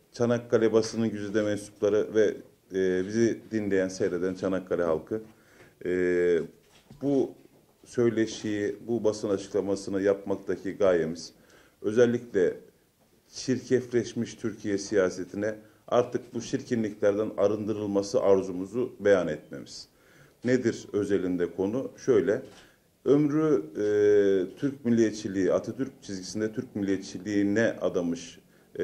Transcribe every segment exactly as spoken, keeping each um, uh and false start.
Çanakkale basının güzide mensupları ve e, bizi dinleyen, seyreden Çanakkale halkı. E, bu söyleşiyi, bu basın açıklamasını yapmaktaki gayemiz özellikle çirkefleşmiş Türkiye siyasetine artık bu çirkinliklerden arındırılması arzumuzu beyan etmemiz. Nedir özelinde konu? Şöyle, ömrü e, Türk milliyetçiliği, Atatürk çizgisinde Türk milliyetçiliğine adamış e,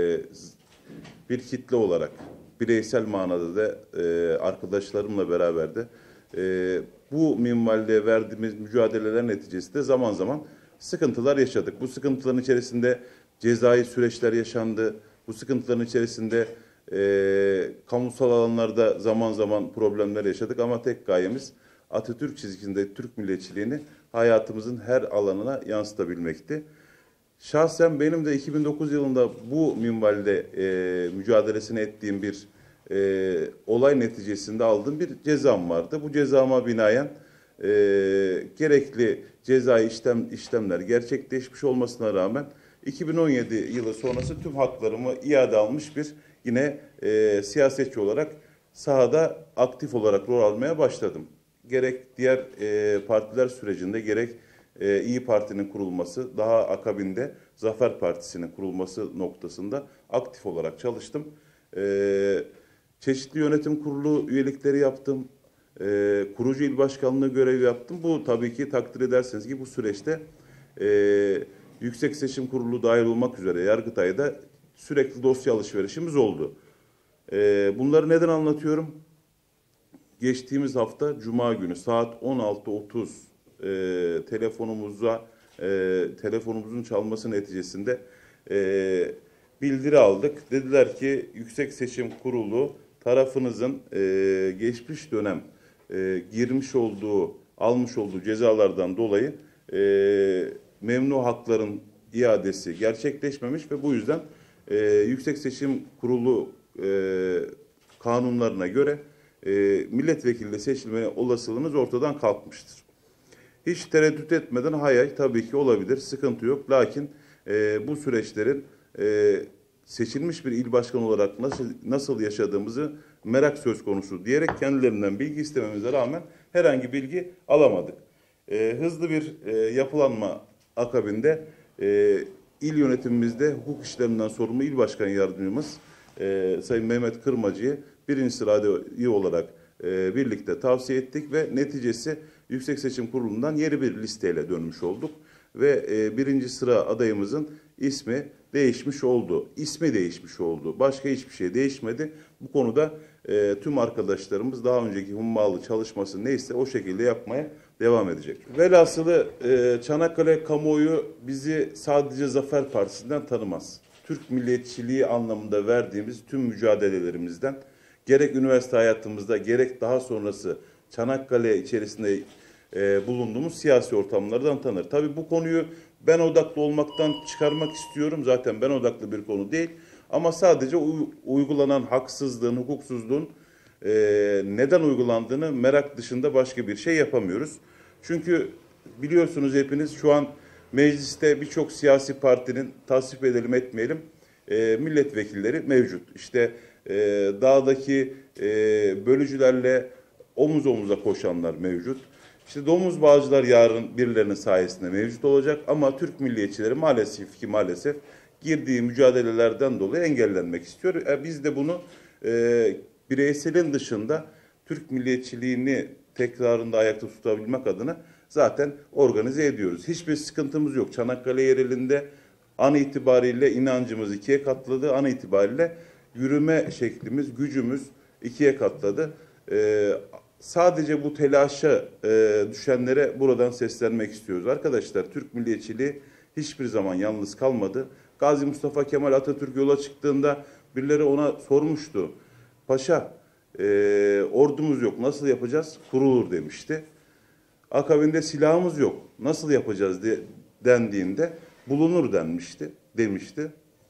bir kitle olarak bireysel manada da e, arkadaşlarımla beraber de e, bu minvalde verdiğimiz mücadeleler neticesinde zaman zaman sıkıntılar yaşadık. Bu sıkıntıların içerisinde cezai süreçler yaşandı. Bu sıkıntıların içerisinde e, kamusal alanlarda zaman zaman problemler yaşadık ama tek gayemiz Atatürk çizgisinde Türk milliyetçiliğini hayatımızın her alanına yansıtabilmekti. Şahsen benim de iki bin dokuz yılında bu minvalde e, mücadelesini ettiğim bir e, olay neticesinde aldığım bir cezam vardı. Bu cezama binaen e, gerekli cezai işlem, işlemler gerçekleşmiş olmasına rağmen iki bin on yedi yılı sonrası tüm haklarımı iade almış bir yine e, siyasetçi olarak sahada aktif olarak rol almaya başladım. Gerek diğer e, partiler sürecinde gerek e, İyi Parti'nin kurulması, daha akabinde Zafer Partisi'nin kurulması noktasında aktif olarak çalıştım. E, çeşitli yönetim kurulu üyelikleri yaptım. E, kurucu il başkanlığı görevi yaptım. Bu tabii ki takdir ederseniz ki bu süreçte e, Yüksek Seçim Kurulu dahil olmak üzere Yargıtay'da sürekli dosya alışverişimiz oldu. E, bunları neden anlatıyorum? Geçtiğimiz hafta Cuma günü saat on altı otuz e, telefonumuza e, telefonumuzun çalması neticesinde e, bildiri aldık. Dediler ki Yüksek Seçim Kurulu tarafınızın e, geçmiş dönem e, girmiş olduğu, almış olduğu cezalardan dolayı e, memnu hakların iadesi gerçekleşmemiş ve bu yüzden e, Yüksek Seçim Kurulu e, kanunlarına göre e, milletvekili seçilme olasılığınız ortadan kalkmıştır. Hiç tereddüt etmeden hay hay tabii ki olabilir, sıkıntı yok. Lakin e, bu süreçlerin e, seçilmiş bir il başkanı olarak nasıl nasıl yaşadığımızı merak söz konusu diyerek kendilerinden bilgi istememize rağmen herhangi bilgi alamadık. E, hızlı bir e, yapılanma akabinde e, il yönetimimizde hukuk işlerinden sorumlu il başkan yardımcımız e, Sayın Mehmet Kırmacı'yı birinci sırada olarak e, birlikte tavsiye ettik ve neticesi Yüksek Seçim Kurulu'ndan yeni bir listeyle dönmüş olduk. Ve e, birinci sıra adayımızın ismi değişmiş oldu. İsmi değişmiş oldu. Başka hiçbir şey değişmedi. Bu konuda e, tüm arkadaşlarımız daha önceki hummalı çalışması neyse o şekilde yapmaya devam edecek. Velhasılı e, Çanakkale kamuoyu bizi sadece Zafer Partisi'nden tanımaz. Türk milliyetçiliği anlamında verdiğimiz tüm mücadelelerimizden gerek üniversite hayatımızda gerek daha sonrası Çanakkale içerisinde e, bulunduğumuz siyasi ortamlardan tanır. Tabii bu konuyu ben odaklı olmaktan çıkarmak istiyorum. Zaten ben odaklı bir konu değil. Ama sadece u- uygulanan haksızlığın, hukuksuzluğun e, neden uygulandığını merak dışında başka bir şey yapamıyoruz. Çünkü biliyorsunuz hepiniz şu an mecliste birçok siyasi partinin tasvip edelim etmeyelim e, milletvekilleri mevcut. İşte e, dağdaki e, bölücülerle omuz omuza koşanlar mevcut. İşte domuz bağcılar yarın birilerinin sayesinde mevcut olacak ama Türk milliyetçileri maalesef ki maalesef girdiği mücadelelerden dolayı engellenmek istiyor. E, biz de bunu e, bireyselin dışında Türk milliyetçiliğini tekrarında ayakta tutabilmek adına zaten organize ediyoruz. Hiçbir sıkıntımız yok. Çanakkale yerelinde an itibariyle inancımız ikiye katladı. An itibariyle yürüme şeklimiz, gücümüz ikiye katladı. Ee, sadece bu telaşa e, düşenlere buradan seslenmek istiyoruz. Arkadaşlar Türk milliyetçiliği hiçbir zaman yalnız kalmadı. Gazi Mustafa Kemal Atatürk yola çıktığında birileri ona sormuştu. Paşa e, ordumuz yok nasıl yapacağız? Kurulur demişti. Akabinde silahımız yok nasıl yapacağız de, dendiğinde bulunur denmişti, demişti.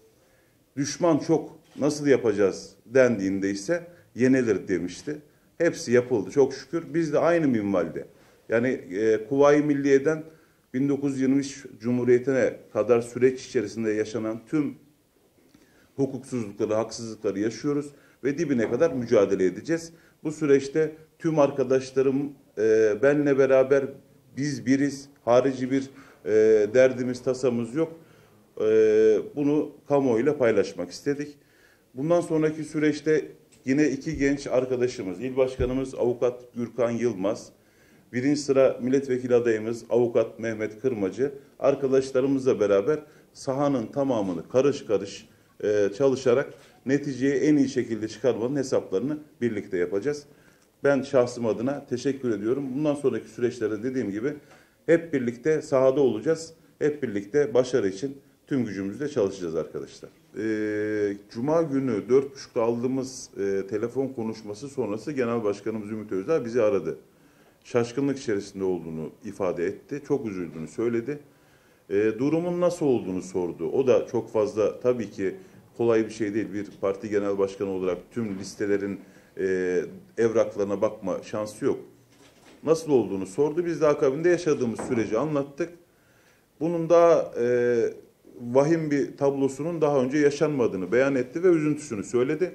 Düşman çok nasıl yapacağız dendiğinde ise yenilir demişti. Hepsi yapıldı çok şükür. Biz de aynı minvalde. Yani e, Kuvayi Milliye'den bin dokuz yüz yirmi üç Cumhuriyeti'ne kadar süreç içerisinde yaşanan tüm hukuksuzlukları, haksızlıkları yaşıyoruz ve dibine kadar mücadele edeceğiz. Bu süreçte tüm arkadaşlarım e, benle beraber biz biriz, harici bir e, derdimiz, tasamız yok. E, bunu kamuoyuyla paylaşmak istedik. Bundan sonraki süreçte yine iki genç arkadaşımız, İl Başkanımız Avukat Gürkan Yılmaz, birinci sıra milletvekili adayımız Avukat Mehmet Kırmacı, arkadaşlarımızla beraber sahanın tamamını karış karış e, çalışarak neticeyi en iyi şekilde çıkarmanın hesaplarını birlikte yapacağız. Ben şahsım adına teşekkür ediyorum. Bundan sonraki süreçlerde dediğim gibi hep birlikte sahada olacağız. Hep birlikte başarı için tüm gücümüzle çalışacağız arkadaşlar. Ee, Cuma günü dört buçukta aldığımız e, telefon konuşması sonrası Genel Başkanımız Ümit Özdağ bizi aradı. Şaşkınlık içerisinde olduğunu ifade etti. Çok üzüldüğünü söyledi. E, durumun nasıl olduğunu sordu. O da çok fazla tabii ki kolay bir şey değil. Bir parti genel başkanı olarak tüm listelerin e, evraklarına bakma şansı yok. Nasıl olduğunu sordu. Biz de akabinde yaşadığımız süreci anlattık. Bunun daha e, vahim bir tablosunun daha önce yaşanmadığını beyan etti ve üzüntüsünü söyledi.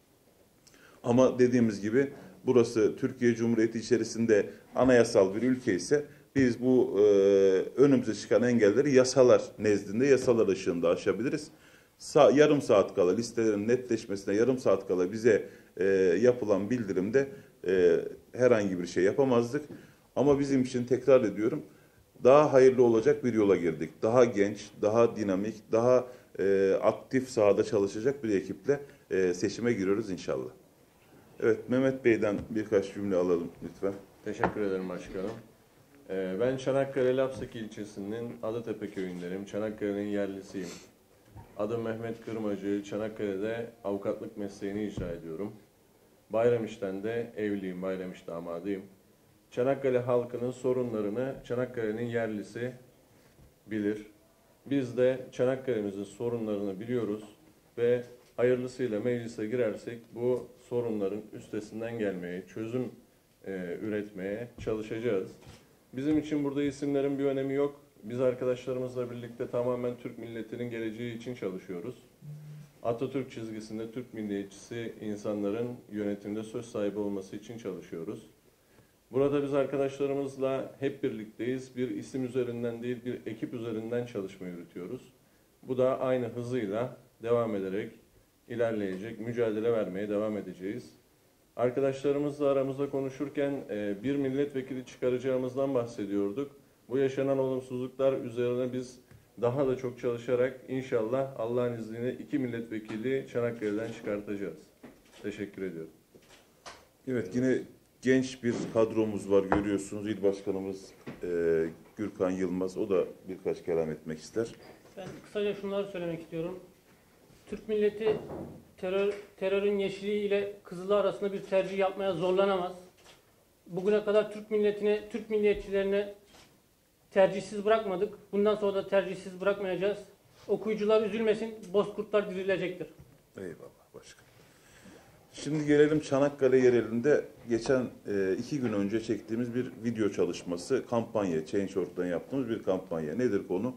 Ama dediğimiz gibi burası Türkiye Cumhuriyeti içerisinde anayasal bir ülke ise biz bu e, önümüze çıkan engelleri yasalar nezdinde, yasalar ışığında aşabiliriz. Sa yarım saat kala, listelerin netleşmesine yarım saat kala bize e, yapılan bildirimde e, herhangi bir şey yapamazdık. Ama bizim için tekrar ediyorum, daha hayırlı olacak bir yola girdik. Daha genç, daha dinamik, daha e, aktif sahada çalışacak bir ekiple e, seçime giriyoruz inşallah. Evet, Mehmet Bey'den birkaç cümle alalım lütfen. Teşekkür ederim başkanım. Ee, ben Çanakkale Lapsaki ilçesinin Adıtepe köyündenim. Çanakkale'nin yerlisiyim. Adım Mehmet Kırmacı. Çanakkale'de avukatlık mesleğini icra ediyorum. Bayramiş'ten de evliyim, Bayramiş damadıyım. Çanakkale halkının sorunlarını Çanakkale'nin yerlisi bilir. Biz de Çanakkale'mizin sorunlarını biliyoruz ve hayırlısıyla meclise girersek bu sorunların üstesinden gelmeye, çözüm e, üretmeye çalışacağız. Bizim için burada isimlerin bir önemi yok. Biz arkadaşlarımızla birlikte tamamen Türk milletinin geleceği için çalışıyoruz. Atatürk çizgisinde Türk milliyetçisi insanların yönetimde söz sahibi olması için çalışıyoruz. Burada biz arkadaşlarımızla hep birlikteyiz. Bir isim üzerinden değil, bir ekip üzerinden çalışma yürütüyoruz. Bu da aynı hızıyla devam ederek ilerleyecek, mücadele vermeye devam edeceğiz. Arkadaşlarımızla aramızda konuşurken bir milletvekili çıkaracağımızdan bahsediyorduk. Bu yaşanan olumsuzluklar üzerine biz daha da çok çalışarak inşallah Allah'ın izniyle iki milletvekili Çanakkale'den çıkartacağız. Teşekkür ediyorum. Evet, yine genç bir kadromuz var görüyorsunuz. İl Başkanımız e, Gürkan Yılmaz, o da birkaç kelam etmek ister. Ben kısaca şunları söylemek istiyorum. Türk milleti terör, terörün yeşili ile kızılı arasında bir tercih yapmaya zorlanamaz. Bugüne kadar Türk milletine, Türk milliyetçilerine tercihsiz bırakmadık. Bundan sonra da tercihsiz bırakmayacağız. Okuyucular üzülmesin, bozkurtlar dirilecektir. Eyvallah başkanım. Şimdi gelelim Çanakkale yerelinde geçen e, iki gün önce çektiğimiz bir video çalışması, kampanya, Change nokta org'dan yaptığımız bir kampanya. Nedir konu?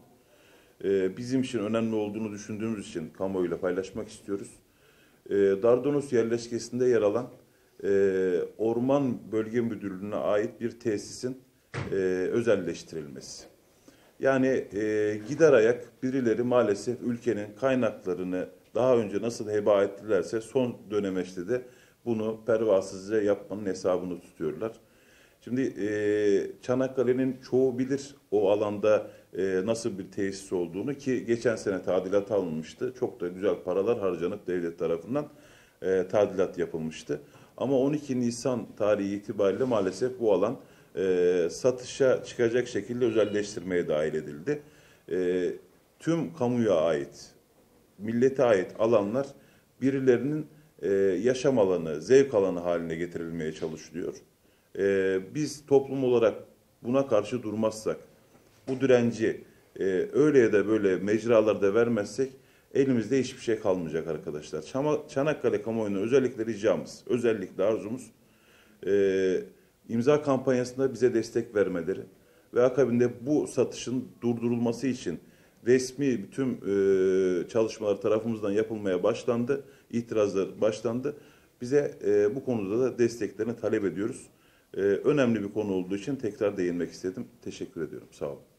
E, bizim için önemli olduğunu düşündüğümüz için kamuoyuyla paylaşmak istiyoruz. E, Dardanos yerleşkesinde yer alan e, Orman Bölge Müdürlüğü'ne ait bir tesisin e, özelleştirilmesi. Yani e, gider ayak birileri maalesef ülkenin kaynaklarını daha önce nasıl heba ettilerse son dönemeçte de bunu pervasızca yapmanın hesabını tutuyorlar. Şimdi e, Çanakkale'nin çoğu bilir o alanda e, nasıl bir tesis olduğunu, ki geçen sene tadilat alınmıştı. Çok da güzel paralar harcanıp devlet tarafından e, tadilat yapılmıştı. Ama on iki Nisan tarihi itibariyle maalesef bu alan e, satışa çıkacak şekilde özelleştirmeye dahil edildi. E, tüm kamuya ait, millete ait alanlar birilerinin e, yaşam alanı, zevk alanı haline getirilmeye çalışılıyor. E, biz toplum olarak buna karşı durmazsak, bu direnci e, öyle ya da böyle mecralarda vermezsek elimizde hiçbir şey kalmayacak arkadaşlar. Çama, Çanakkale kamuoyuna özellikle ricamız, özellikle arzumuz e, imza kampanyasında bize destek vermeleri ve akabinde bu satışın durdurulması için resmi bütün e, çalışmalar tarafımızdan yapılmaya başlandı. İtirazlar başlandı. Bize e, bu konuda da desteklerini talep ediyoruz. E, önemli bir konu olduğu için tekrar değinmek istedim. Teşekkür ediyorum. Sağ olun.